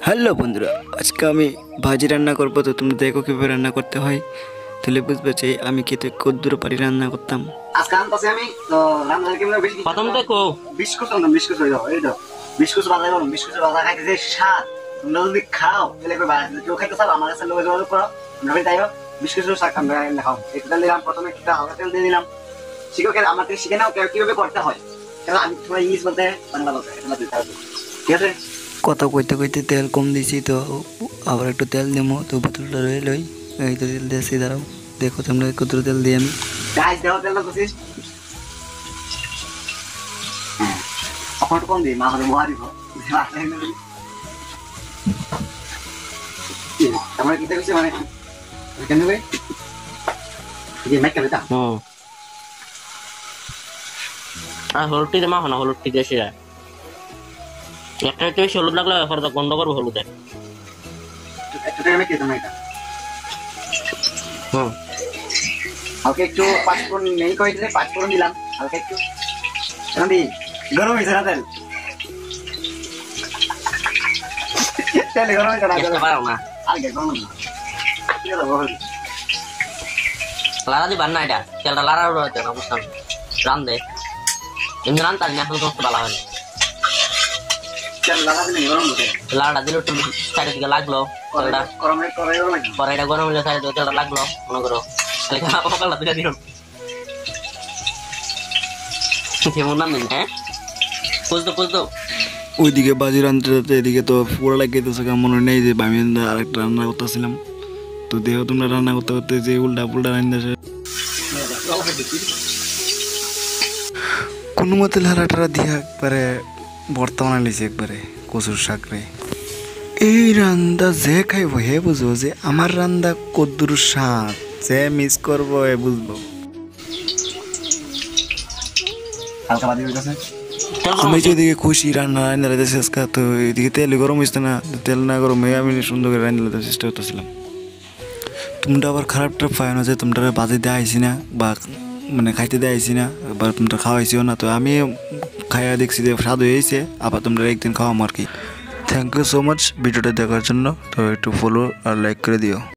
Hello বন্ধুরা, আজকে আমি ভাজি রান্না করবো। তো তোমরা দেখো কিভাবে রান্না করতে হয়, তাহলে বুঝবে যে আমি খেতে কদ্দুর পারি রান্না করতাম। আজকে আনতাছি আমি তো রান্না কিভাবে বেশি প্রথম দেখো বিস্কুট আনতাম। বিস্কুট হয়ে যাও, এই তো বিস্কুট বাজার করুন। বিস্কুট বাজার খাইতে যে স্বাদ, তোমরা যদি খাও তাহলে কেউ খাইতে চাও আমার কাছে লোক যোগাযোগ করো। আমরা তাই বিস্কুট শাক আমরা খাও। একটু তেল দিলাম, প্রথমে একটু হালকা তেল দিয়ে দিলাম। শিক্ষকের আমার থেকে শিখে নাও কিভাবে করতে হয়। কারণ আমি তোমার ইংলিশ বলতে বাংলা বলতে ঠিক আছে। কথা কইতে কইতে তেল কম দিয়েছি, তো আবার একটু তেল দেবো। তো বোতলটা রয়ে লই, এই তো তেল দিয়েছি। দাঁড়াও, দেখো তোমরা কদ্দুর তেল দিই আমি। গাইস দাও তেল দিছিস এখন কম দিই, মা হলে মোয়া দিব। আমরা কি দেখছি মানে কেন ভাই যে মাইক কেন তা হলুদ টি জমা হলো, হলুদ টি দেশে যায় একটা তো হলুদ লাগলে ব্যাপার তো গন্ধ করবে হলুদে। একটা আমি কি তোমায় এটা ওকে একটু পাঁচফোড়ন নেই কই দিলে পাঁচফোড়ন দিলাম হালকা একটু। এখন দি গরম হইছে না তেল, তেল গরম হইছে না তেল পারো না আগে গরম না ঠিক আছে বল। লারা দি বান্না এটা তেলটা লারা রয়েছে না বুঝতাম রান্দে এমনি রান্তাম না এখন তো ভালো হয়। তেল লাগা দিলে গরম হতে লাড়া দিল একটু সাইডের দিকে লাগলো, তেলটা কড়াইটা গরম হলে সাইডে তেলটা লাগলো মনে করো সকালটা দিকে দিল কেমন নাম দিন। হ্যাঁ বুঝতো ওইদিকে বাজি রাঁধতে রাঁধতে এদিকে তো পুরো লাগিয়েছে। মনে নেই যে আমি আরেকটা রান্না করতেছিলাম। তো দেখো তোমরা রান্না করতে করতে যে উল্টা পুল্টা রান্না কোনো মতে লাড়াটা দিয়ে একবারে ভর্তা বানাইছে একবারে কচুর শাক রে। এই রান্দা যে খাইব হে বুঝবো যে আমার রান্দা কদ্দুর স্বাদ, যে মিস করবো হে বুঝবো। হালকা বাদি হইছে আমি যে এদিকে খুশি রান্না রান্না শেষ কা, তো এদিকে তেল গরম হইছে না। তেল না গরম হয়ে আমি সুন্দর করে রান্না চেষ্টা করতেছিলাম। তোমরা আবার খারাপটা পাই না যে তোমরা বাজে দেওয়া আইসি না বা মানে খাইতে দেওয়া আইসি না, এবার তোমরা খাওয়াইছিও না। তো আমি খাইয়া দেখছি যে স্বাদ হয়েছে, আবার তোমরা একদিন খাওয়াম আর কি। থ্যাংক ইউ সো মাচ ভিডিওটা দেখার জন্য। তো একটু ফলো আর লাইক করে দিও।